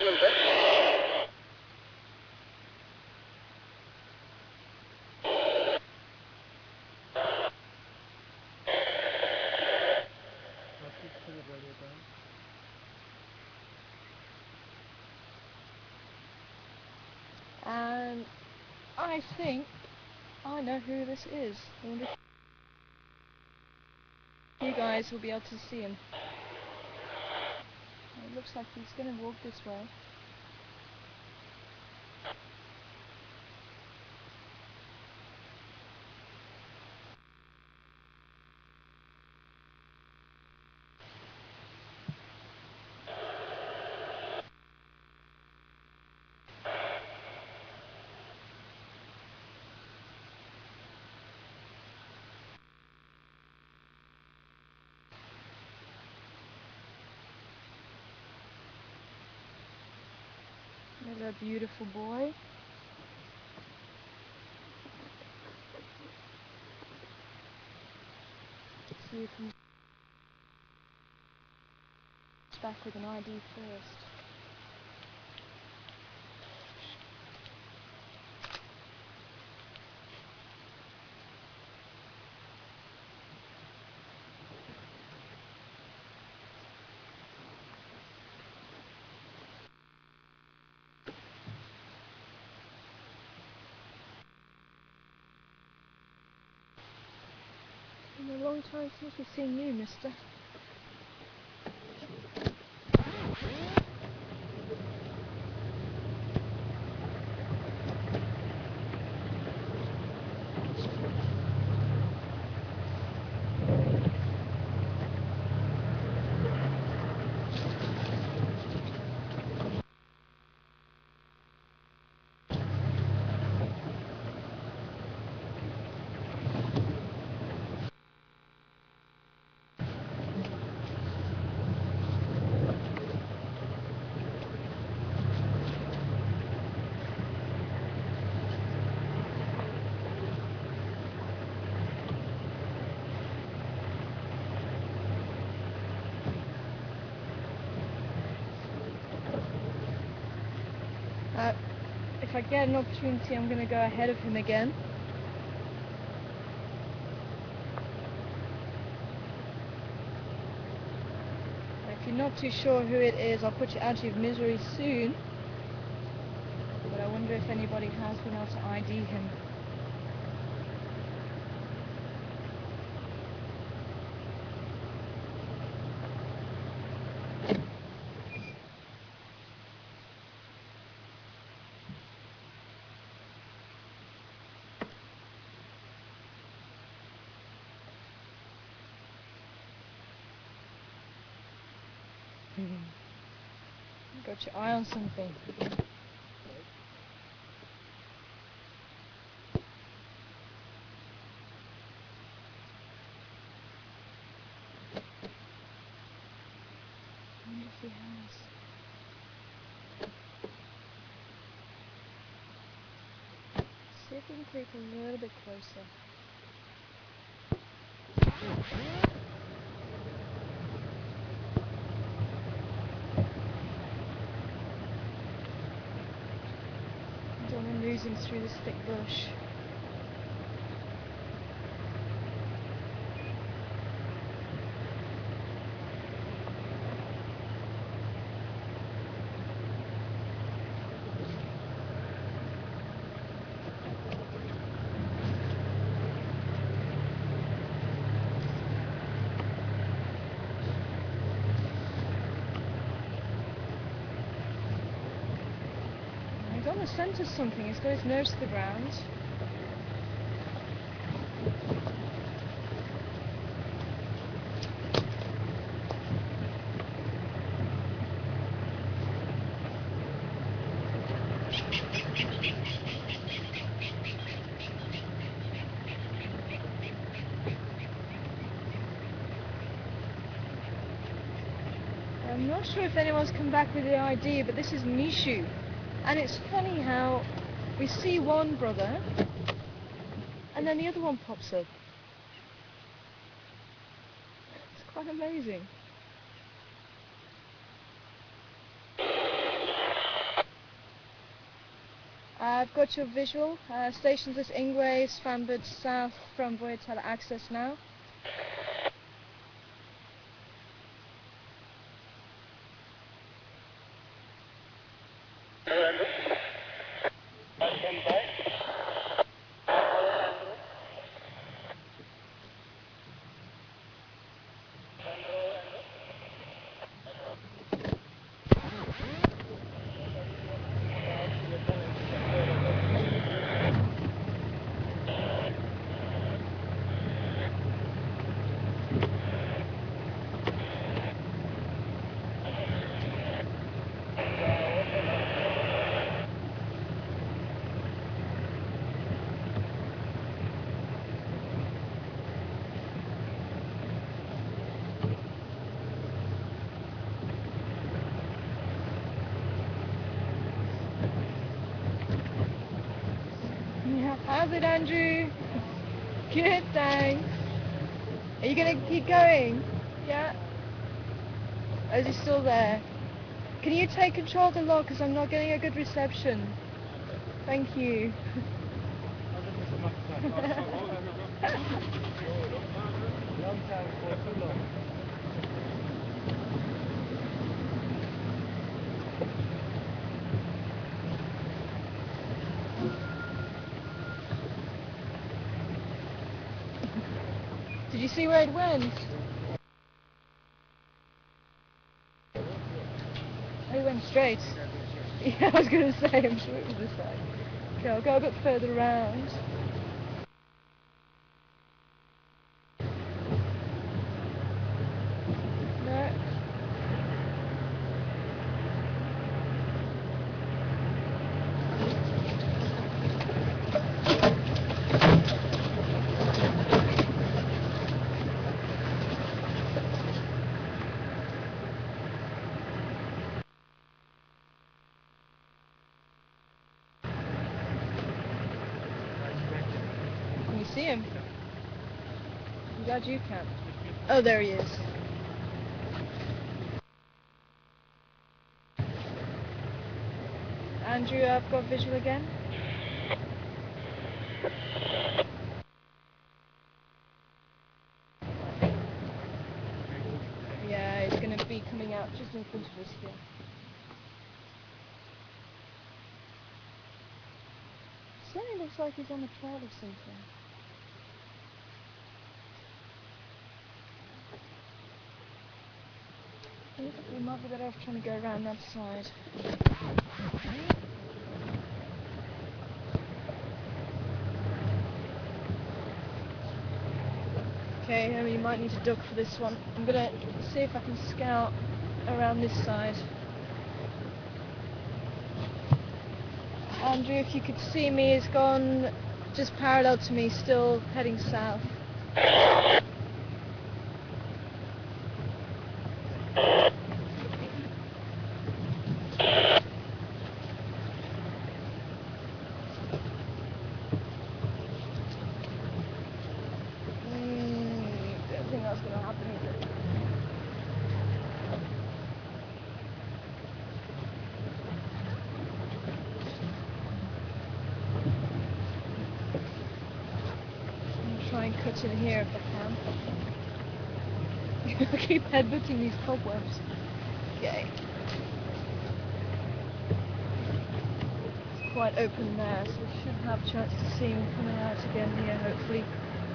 And I think I know who this is. I wonder if you guys will be able to see him. It looks like he's going to walk this way. There's a beautiful boy. See if he's back with an ID first. Been a long time since we've seen you, mister. If I get an opportunity, I'm going to go ahead of him again. If you're not too sure who it is, I'll put you out of your misery soon. But I wonder if anybody has been able to ID him. Got your eye on something. I wonder if he has. See if we can creep a little bit closer. Don't want to lose him through this thick bush. He's on the scent of something. He's got his nose to the ground. I'm not sure if anyone's come back with the ID, but this is Mishu. And it's funny how we see one brother and then the other one pops up. It's quite amazing. I've got your visual. Stations list Ingwe, Svanberg south from Voyatella access now. How's it, Andrew? Good, thanks. Are you gonna keep going? Yeah? Or is he still there? Can you take control of the log because I'm not getting a good reception? Thank you. Did you see where it went? Oh, it went straight. Yeah, I was going to say, I'm sure it was this side. Okay, I'll go a bit further around. No. Can you see him? I'm glad you can. Oh, there he is. Andrew, I've got visual again. Yeah, he's going to be coming out just in front of us here. Certainly looks like he's on the trail of something. I think we might be better off trying to go around that side. Okay, you might need to duck for this one. I'm gonna see if I can scout around this side. Andrew, if you could see me, he's gone just parallel to me, still heading south. Don't think that's gonna happen either. Try and cut in here if I can. I keep headbutting these cobwebs. Okay. It's quite open there, so we should have a chance to see him coming out again here, hopefully.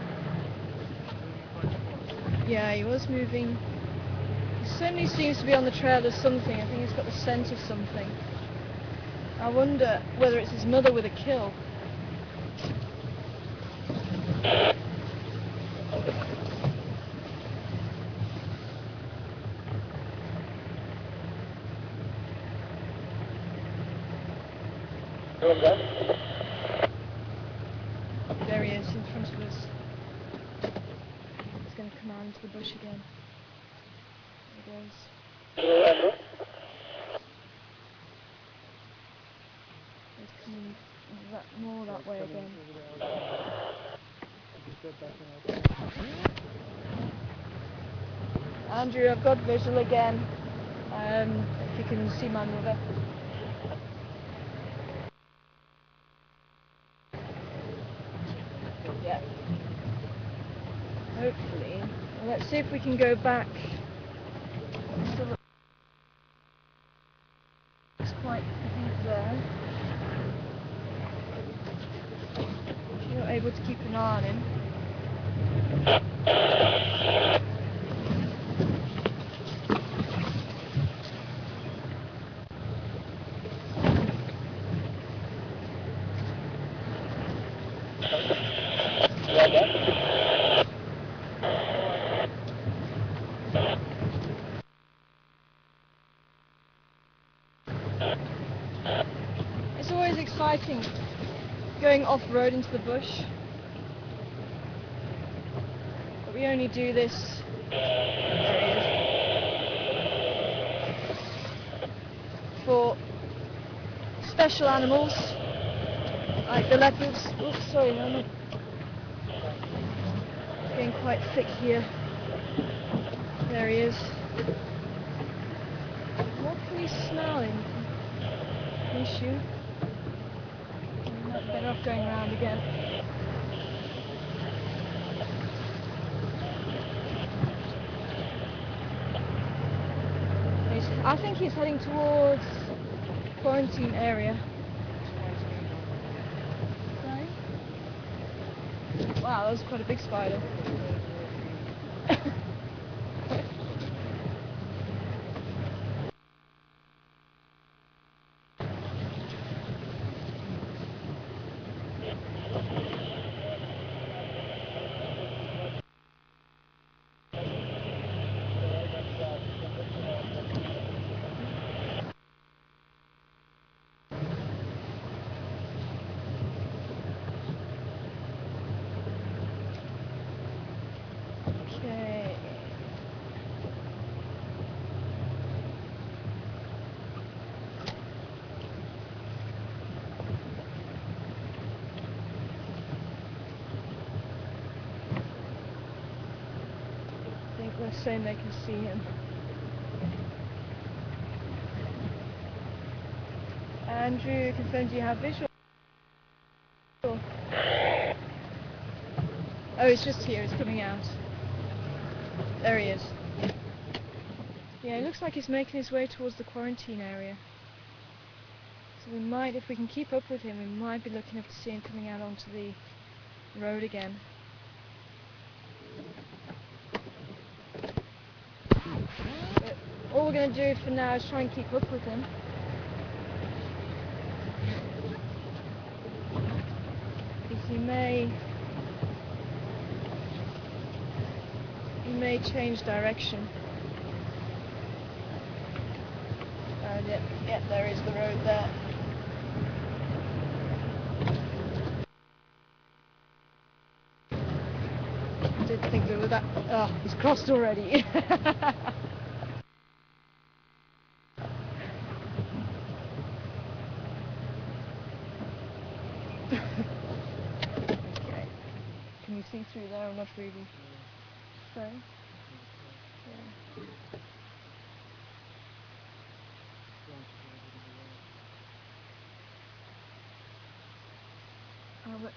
Yeah, he was moving. He certainly seems to be on the trail of something. I think he's got the scent of something. I wonder whether it's his mother with a kill. There he is, in front of us. He's going to come out into the bush again. There he goes. He's coming more that way again. Andrew, I've got visual again. If you can see my mother. Yeah. Hopefully. Well, let's see if we can go back. Still looks quite deep there. You're able to keep an eye on him. It's always exciting going off-road into the bush. But we only do this, there he is, for special animals, like the leopards. Oops, sorry, no, no. It's getting quite thick here. There he is. What can you smell in Mishu? We might be better off going around again. I think he's heading towards quarantine area. Sorry? Wow, that was quite a big spider. Okay. I think they're saying they can see him. Andrew confirms you have visual. Oh, it's just here, it's coming out. There he is. Yeah, it looks like he's making his way towards the quarantine area. So we might, if we can keep up with him, we might be lucky enough to see him coming out onto the road again. But all we're going to do for now is try and keep up with him. Because he may change direction. Yeah, there is the road there. Didn't think there was that. Oh, he's crossed already. Okay. Can you see through there or not really? Sorry? Yeah. How much?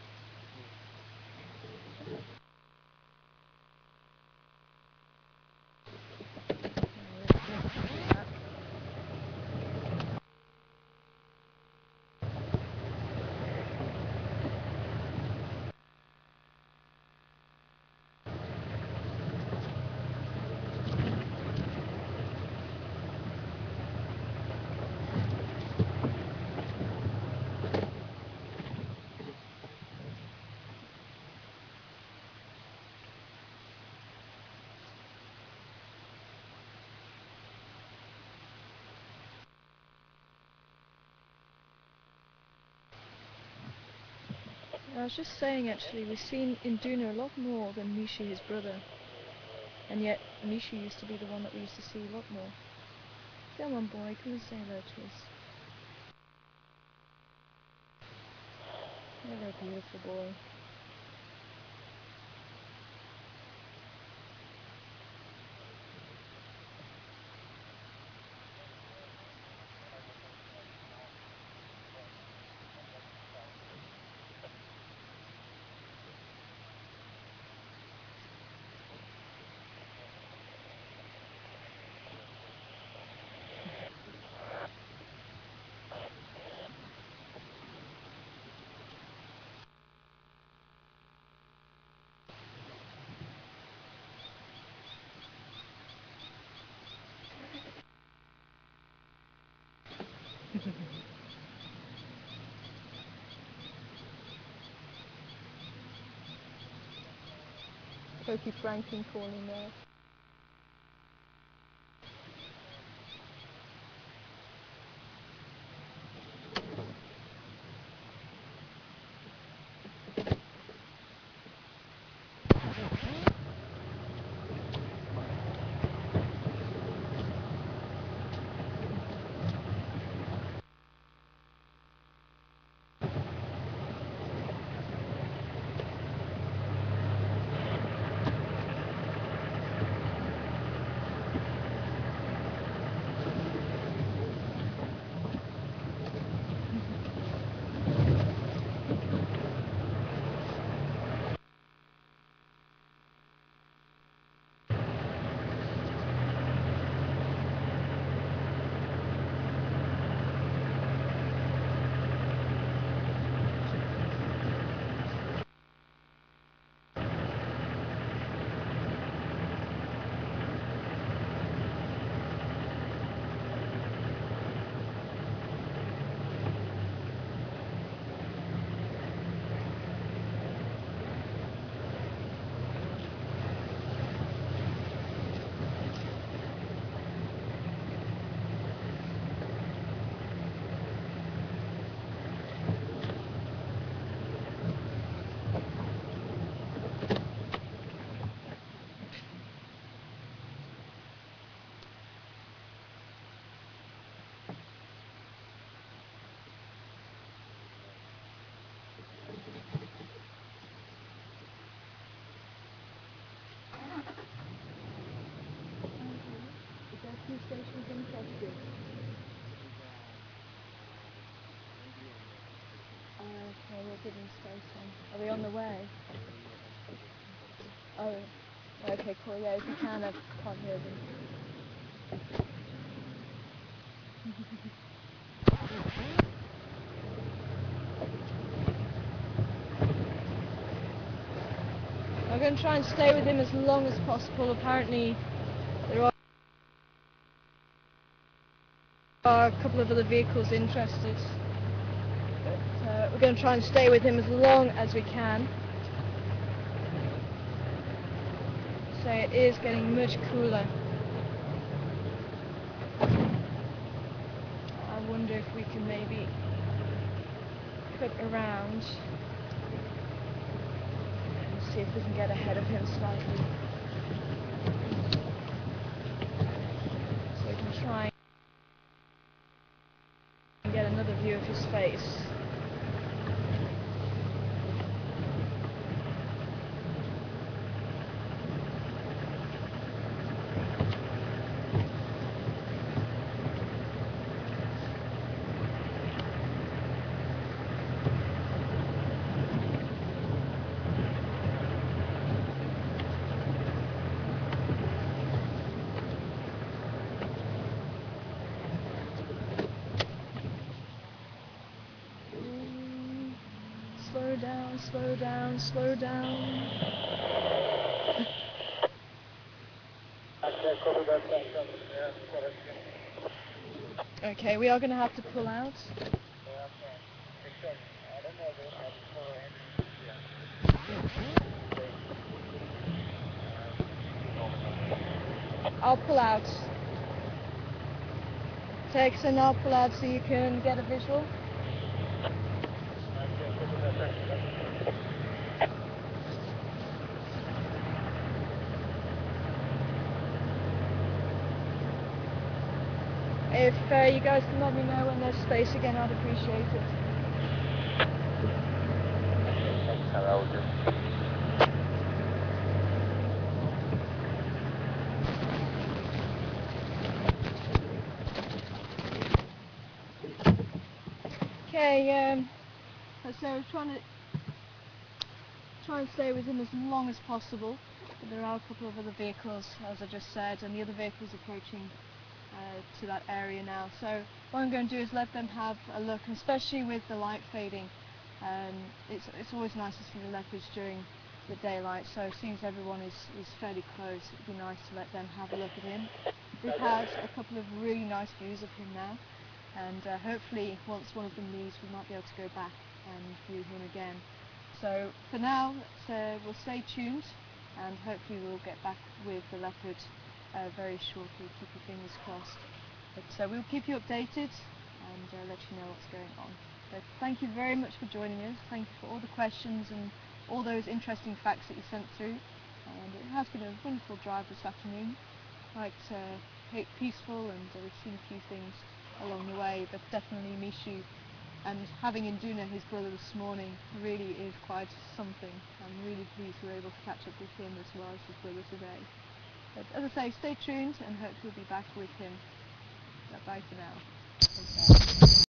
I was just saying actually, we've seen Induna a lot more than Mishu, his brother. And yet, Mishu used to be the one that we used to see a lot more. Come on boy, come and say hello to us. You're a beautiful boy. Pokey Franklin calling there. Two stations in Chelsea. Okay, we're getting station. Are they on the way? Oh, okay, cool. Yeah, if you can, I can't hear them. I'm going to try and stay with him as long as possible. Apparently, there are a couple of other vehicles interested. But we're going to try and stay with him as long as we can. So it is getting much cooler. I wonder if we can maybe cut around and see if we can get ahead of him slightly. So we can try and get another view of his face. Slow down, slow down, slow down. Okay, we are going to have to pull out. I'll pull out. Texan, I'll pull out so you can get a visual. If you guys can let me know when there's space again, I'd appreciate it. Okay, so I was trying to stay with him as long as possible, but there are a couple of other vehicles, as I just said, and the other vehicles approaching to that area now. So what I'm going to do is let them have a look, and especially with the light fading, it's always nice to see the leopards during the daylight, so it seems everyone is fairly close. It would be nice to let them have a look at him. We've had a couple of really nice views of him now. and hopefully once one of them leaves we might be able to go back and view him again. So for now, we'll stay tuned, and hopefully we'll get back with the leopard very shortly. Keep your fingers crossed. But we'll keep you updated and let you know what's going on. But thank you very much for joining us. Thank you for all the questions and all those interesting facts that you sent through. And it has been a wonderful drive this afternoon. Quite peaceful, and we've seen a few things along the way, but definitely Mishu, and having Induna, his brother, this morning really is quite something. I'm really pleased we were able to catch up with him as well as his brother today. But as I say, stay tuned and hopefully we'll be back with him. Bye for now. Take care.